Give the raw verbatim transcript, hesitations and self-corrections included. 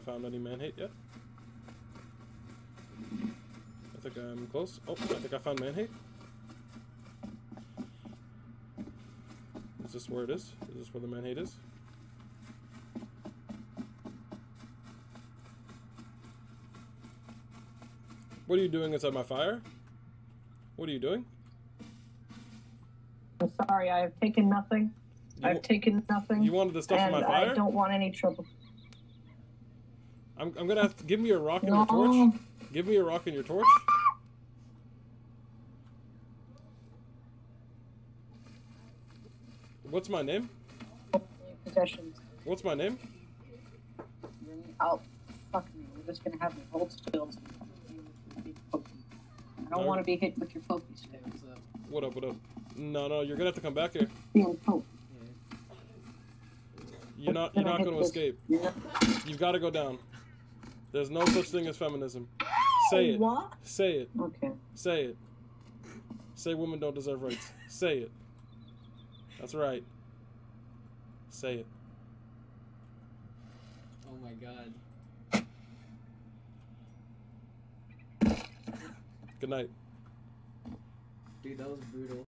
found any man-hate yet. I think I'm close. Oh, I think I found man-hate. Is this where it is? Is this where the man-hate is? What are you doing inside my fire? What are you doing? I'm sorry, I have taken nothing. You I've taken nothing. You wanted the stuff in my fire? I don't want any trouble. I'm, I'm gonna have to give me a rock and No. your torch. Give me a rock and your torch. What's my name? Possessions. What's my name? Oh, fuck me. We're just gonna have me hold still. I don't No. want to be hit with your pokey stick. What up, what up? No, no, you're gonna have to come back here. Being poked. You're not, you're not gonna escape. Yeah. You've got to go down. There's no such thing as feminism. Say it. What? Say it. Okay. Say it. Say women don't deserve rights. Say it. That's right. Say it. Oh my god. Good night. Dude, that was brutal.